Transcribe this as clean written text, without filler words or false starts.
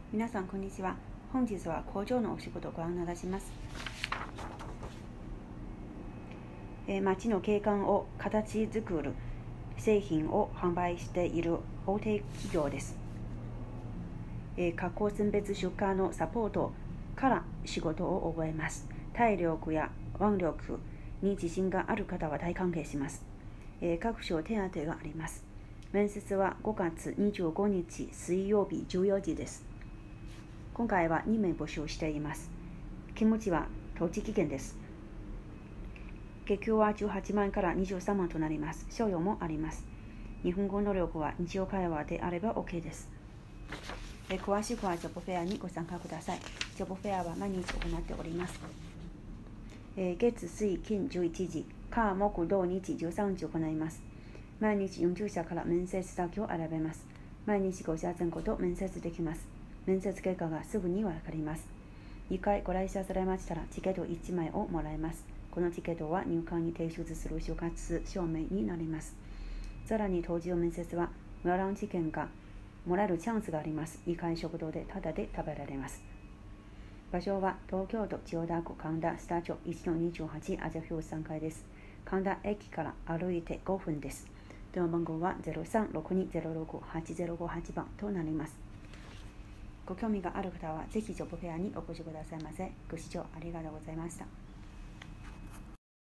皆さんこんにちは。本日は工場のお仕事をご案内いたします。町の景観を形作る製品を販売している大手企業です。加工選別出荷のサポートから仕事を覚えます。体力や腕力に自信がある方は大歓迎します。各種手当があります。面接は5月25日水曜日14時です。今回は2名募集しています。勤務地は栃木県です。月給は18万から23万となります。賞与もあります。日本語能力は日常会話であれば OK です。詳しくはジョブフェアにご参加ください。ジョブフェアは毎日行っております。月水金11時、火木土日13時行います。毎日40社から面接先を選べます。毎日5社前後と面接できます。面接結果がすぐにわかります。2回ご来社されましたらチケット1枚をもらえます。このチケットは入管に提出する就活証明になります。さらに当時の面接は無料チケットがもらえるチャンスがあります。2回食堂でタダで食べられます。場所は東京都千代田区神田スタジオ 1-28 アジャフィオ3階です。神田駅から歩いて5分です。電話番号は 0362068058 番となります。ご興味がある方はぜひジョブフェアにお越しくださいませ。ご視聴ありがとうございました。